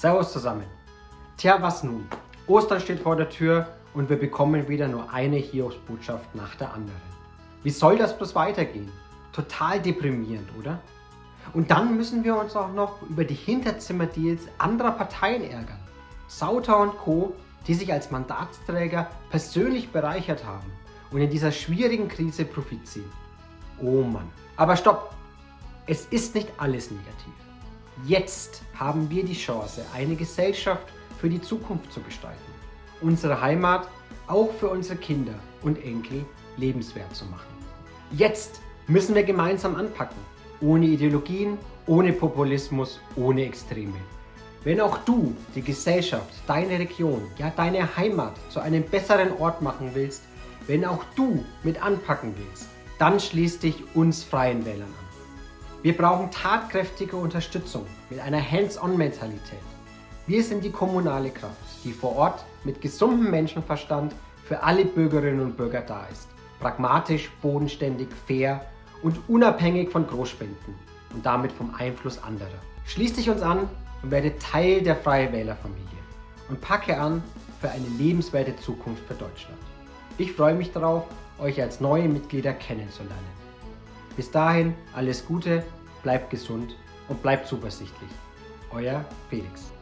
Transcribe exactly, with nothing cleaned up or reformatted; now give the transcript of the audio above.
Servus zusammen. Tja, was nun? Ostern steht vor der Tür und wir bekommen wieder nur eine Hiobsbotschaft nach der anderen. Wie soll das bloß weitergehen? Total deprimierend, oder? Und dann müssen wir uns auch noch über die Hinterzimmerdeals anderer Parteien ärgern. Sauter und Co., die sich als Mandatsträger persönlich bereichert haben und in dieser schwierigen Krise Profit ziehen. Oh Mann. Aber stopp! Es ist nicht alles negativ. Jetzt haben wir die Chance, eine Gesellschaft für die Zukunft zu gestalten. Unsere Heimat auch für unsere Kinder und Enkel lebenswert zu machen. Jetzt müssen wir gemeinsam anpacken. Ohne Ideologien, ohne Populismus, ohne Extreme. Wenn auch du die Gesellschaft, deine Region, ja deine Heimat zu einem besseren Ort machen willst, wenn auch du mit anpacken willst, dann schließ dich uns Freien Wählern an. Wir brauchen tatkräftige Unterstützung mit einer Hands-on-Mentalität. Wir sind die kommunale Kraft, die vor Ort mit gesundem Menschenverstand für alle Bürgerinnen und Bürger da ist. Pragmatisch, bodenständig, fair und unabhängig von Großspenden und damit vom Einfluss anderer. Schließ dich uns an und werde Teil der Freien Wähler-Familie und packe an für eine lebenswerte Zukunft für Deutschland. Ich freue mich darauf, euch als neue Mitglieder kennenzulernen. Bis dahin alles Gute, bleibt gesund und bleibt zuversichtlich. Euer Felix.